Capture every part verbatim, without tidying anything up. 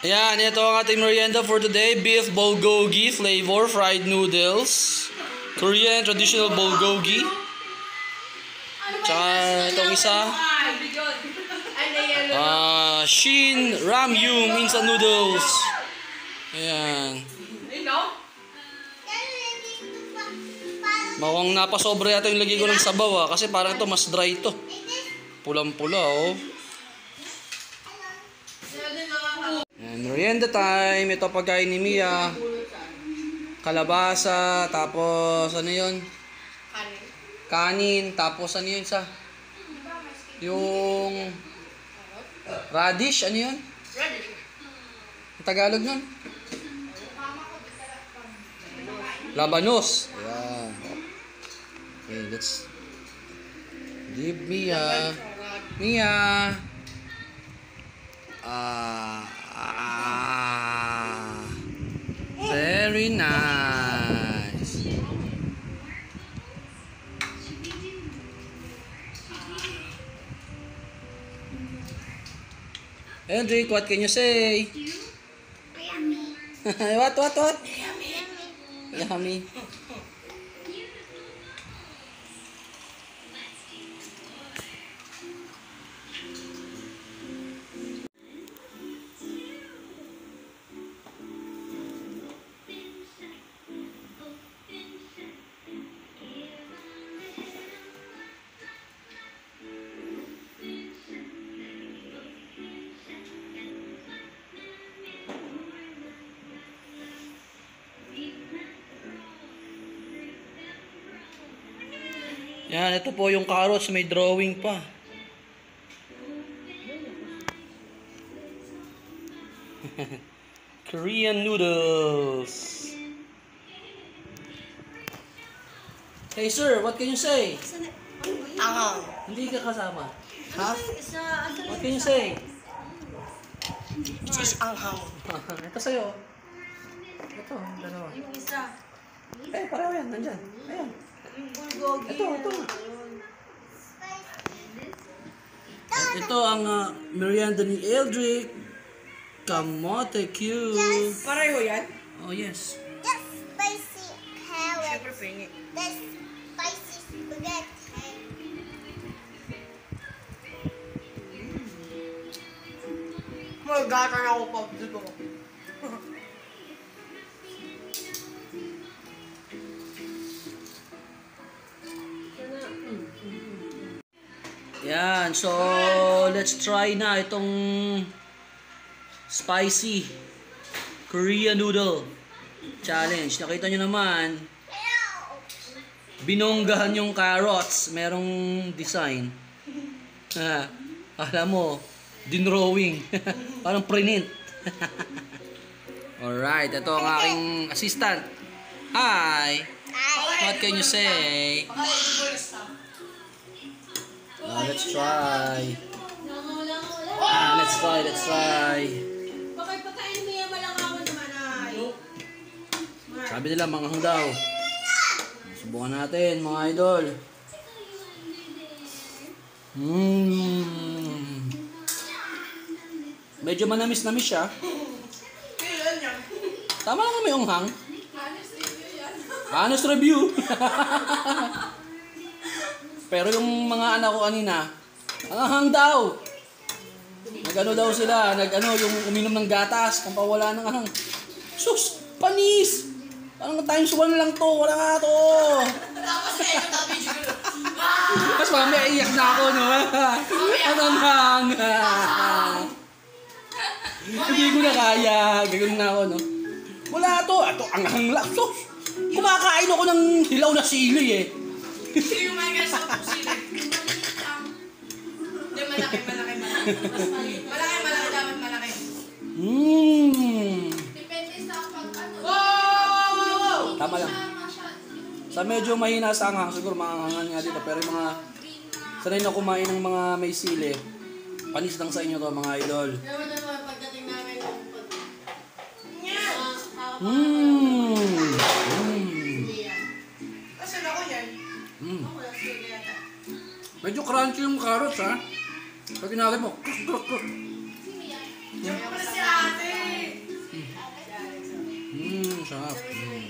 Ayan, ito ang ating merienda for today. Beef bulgogi flavor fried noodles. Korean traditional bulgogi. Tsaka itong isa. Uh, Shin Ramyun instant noodles. Ayan. Mawang napasobra yata yung lagay ko ng sabaw ah. Kasi parang ito mas dry ito. Pulang-pula oh. And merienda time. Ito pagkain ni Mia. Kalabasa. Tapos ano yun? Kanin. Kanin. Tapos ano yun sa? Yung radish. Ano yun? Radish. Ang Tagalog nun? Labanos. Ayan. Okay, let's give Mia. Mia. Ah, ah, very nice. Hendrik, what can you say? Yummy. what, what, what? Yummy. Yummy. Yan, ito po yung carrots, may drawing pa. Korean noodles. Hey sir, what can you say? Anghang. Hindi ka kasama. Ha? What can you It say? is anghang. Ito sa'yo. Ito, dalawa. Yung isa. Eh, pareho yan, nandyan. Ayan. Bulgogi. Ito, ito. At ito ang uh, merienda ni Eldrick. Kamote Q. Pareho yan? Oh, yes. Just spicy carrot. Siyempre pingi. That's spicy spaghetti. Magkakaroon ako pa dito. Yan, so let's try na itong spicy Korean noodle challenge. Nakita nyo naman, binonggahan yung carrots, merong design. Ha, alam mo, dinrawing. Parang print. Alright, ito ang aking assistant. Hi! What can you say? Uh, let's try. Ah, let's try, let's try. Bakit pagkain mo yan malangawan naman ay? Sabi nila, manghang daw. Subukan natin, mga idol. Mmm. Medyo manamis-namis siya. Kailan yan? Tama lang may unghang. Honest review yan. Honest review. Pero yung mga anak ko kanina, anghang daw. Nag-ano daw sila, nag-ano, yung uminom ng gatas, pampawala ng anong. Sus, panis! Parang times one lang to, wala nga to. Tapos na ito tabi siguro. Mas mamaya iyak na ako, no? Anong hang? Hindi ko na kaya, gagawin na ako, no? Wala to, ito anghang lang. Sus, kumakain ako ng hilaw na sili, eh. Sino yung mga guys sa pusili? Hindi, malaki, malaki, malaki. Malaki, malaki, dapat malaki. Mmm. Depende sa pag ano. Wow! Tama lang. Sa medyo mahina sa anghang, siguro maangangan nga dito. Pero yung mga sanay na kumain ng mga may sili, panis lang sa inyo to mga idol. Pero naman pagdating namin ng pag... Mmm. Mmm. Asan ako yan? Mmm. Ako, last year yata. Medyo crunchy yung carrots ha. Pag inagad mo, kruk kruk kruk. Diyan pala si ate! Sarap. Mm.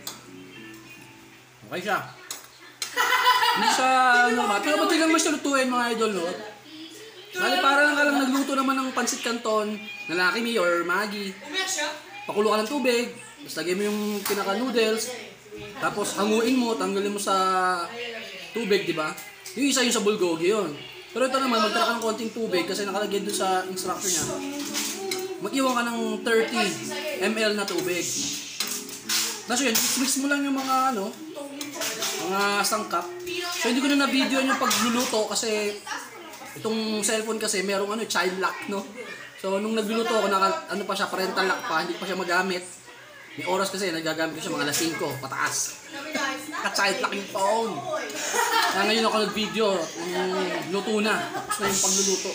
Okay siya. Hindi siya, ano ba? Pero ba't lang mas lutuin mga idol, no? Bali, parang ka lang nagluto naman ng pansit canton na Lucky Me or Maggi. Umiyak siya? Pakulo ka ng tubig, tapos lagay mo yung pinaka-noodles, tapos hanguin mo, tanggalin mo sa tubig, di ba? Yung isa yung sa bulgogi yun. Pero ito naman, magtara ka ng konting tubig kasi nakalagay doon sa instruction niya. Mag-iwan ka ng thirty milliliters na tubig. Tapos yun, mix mo lang yung mga ano, mga sangkap. So hindi ko na na-video yung pagluluto kasi itong cellphone kasi merong ano, child lock, no? So nung nagluluto ako, naka, ano pa siya, parental lock pa, hindi pa siya magamit. May oras kasi nagagamit ko siya mga alas singko, pataas. Ka-child lock yung phone. Kaya ngayon ako nag-video, yung luto na, tapos na yung pagluluto.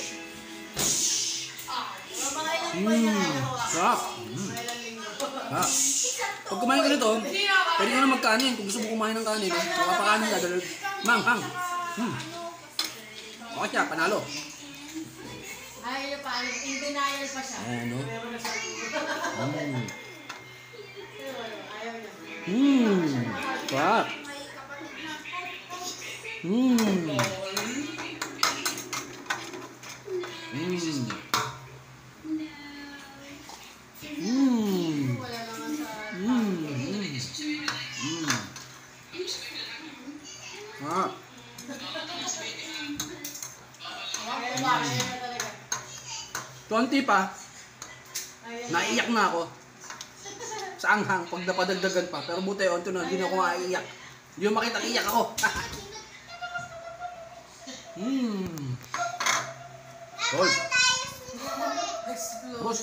Mmm, sarap. Mm. Ah. Pag kumain ka nito, pwede ka na magkanin. Kung gusto mo kumain ng kanin, eh, makapakanin ka. Dahil, mang, hang. Hmm. Okay siya, panalo. Ayaw niya pa, in denial pa siya. Ano? Mm. Ayaw niya. Mmm, sarap. Mmm. Mmm. Mmm. Wala naman sa... Mmm. Mmm. Ah. Ayaw ba? Ayaw niya talaga. twenty pa. Naiyak na ako. Sa anghang, pag napadagdagan pa. Pero buti, onto na, hindi na ako maiiyak. Hindi mo makita, iyak ako. Mmm. Hold. Boss.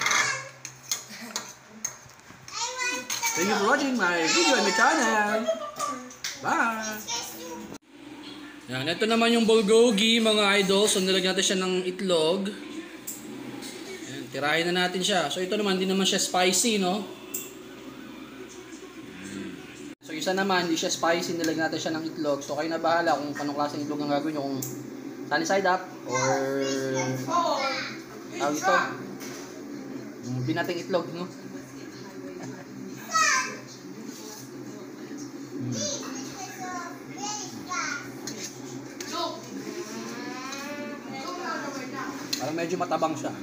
Thank you for watching my video on my channel. Bye! Yan, ito naman yung bulgogi mga idol. So nilagyan natin siya ng itlog. Yan, tirahin na natin siya. So ito naman, hindi naman siya spicy, no? So isa naman, hindi siya spicy. Nilagyan natin siya ng itlog. So kayo na bahala kung anong klaseng itlog ang gagawin nyo. Kung sunny side up or tawag ito. Yung binating itlog, no? Parang medyo matabang siya.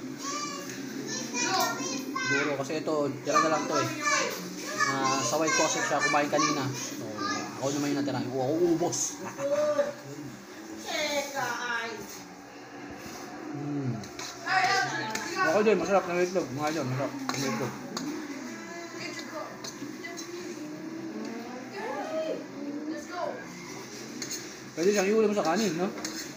Siguro kasi ito, tira na lang to eh. Uh, sa white sausage siya, kumain kanina. So, ako naman yung natira. Ako uubos. mm. Ako din, masarap ng itlog. Mga dyan, masarap ng itlog. Pwede siyang iulam sa kanin, no?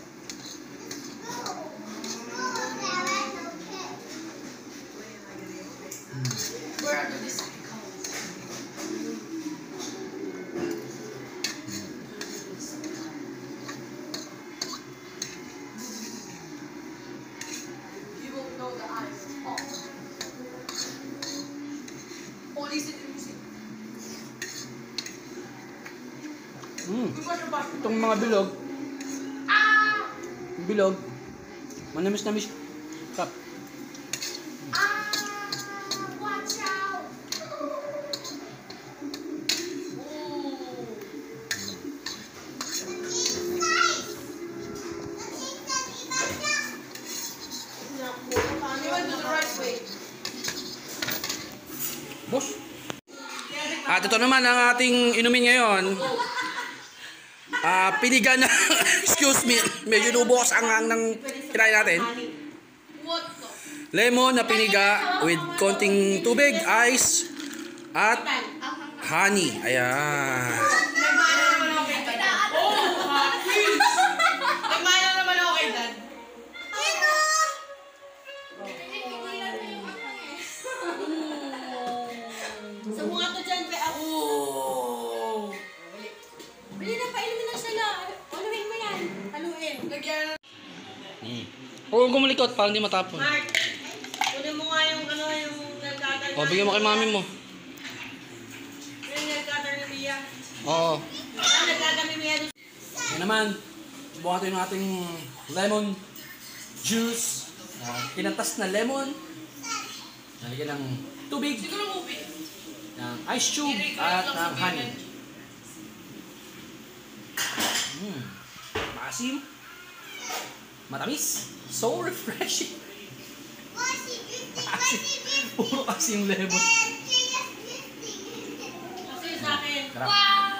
Mm. Itong mga bilog. Yung bilog. Manamis-namis. Tap. Watch out! Boss. At ito naman ang ating inumin ngayon. Ah, uh, piniga na, excuse me, medyo lubos ang ang ng kinain natin. Lemon na piniga with konting tubig, ice, at honey. Ayan. Nagmana naman ako kay Dad. Nagmana naman ako kay Dad. Sa mga to dyan, be, ako. Bili na, painumin na sila. Haluin mo yan. Haluin. Lagyan na. Mm. Huwag gumulikot para hindi matapon. Mark, kunin mo nga yung ano, yung nagkatal. O, bigyan mo kay mami mo. Yung nagkatal ni Mia. Oo. Ah, nagkatal ni Mia. Yan naman. Subukan natin yung ating lemon juice. Uh, kinatas na lemon. Nalagyan ng tubig. Siguro movie. ng ice cube at ng honey. Mm. Maasim. Matamis. So refreshing. What's he drinking? What's he drinking? Puro asim level. And she is drinking. Kasi sa akin. Sarap. Wow!